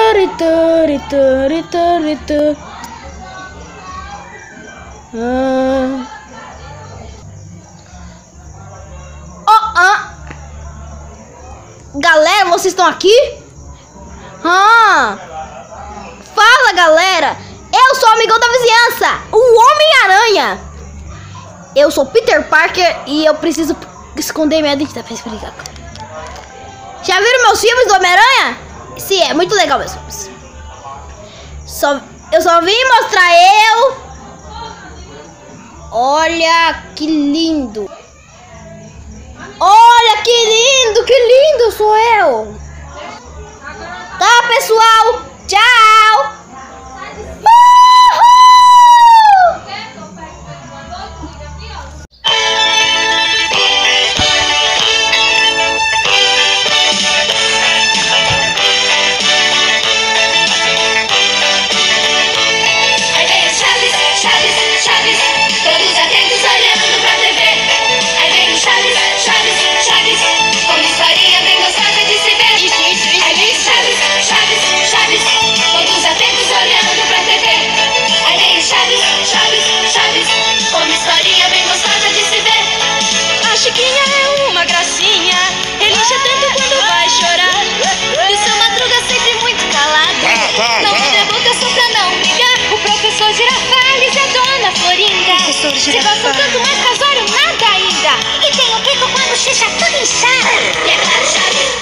Galera, vocês estão aqui? Fala, galera. Eu sou o amigão da vizinhança, o Homem-Aranha. Eu sou Peter Parker e eu preciso esconder minha identidade pra explicar. Já viram meus filmes do Homem-Aranha? Sim, é muito legal meus filmes. Eu só vim mostrar eu. Olha que lindo. Olha que lindo sou eu. Tá, pessoal? Tchau. Chiquinha é uma gracinha, ele enche tanto quando vai chorar. E o seu Madruga sempre muito calado, não abre a boca só pra não brigar. O professor Girafales e a dona Florinda se gostam tanto, mas casório nada ainda. E tem o Kiko com a bochecha tudo inchada. E é claro, Chaves